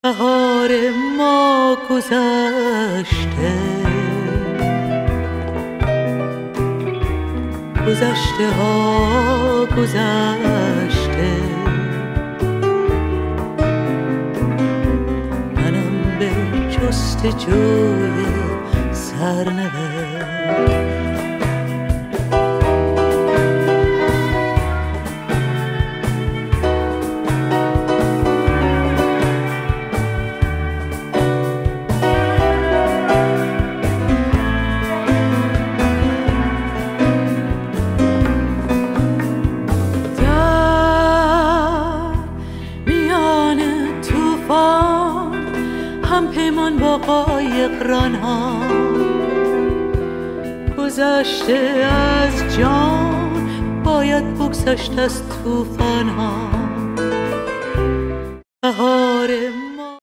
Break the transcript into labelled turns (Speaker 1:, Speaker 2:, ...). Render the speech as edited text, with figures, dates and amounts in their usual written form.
Speaker 1: بهار ما گذشته، گذشته ها گذشته، منم به جستجوی سرنوشت. قایقران‌ها گذشته از جان، باید بگذشت از طوفان‌ها. بهار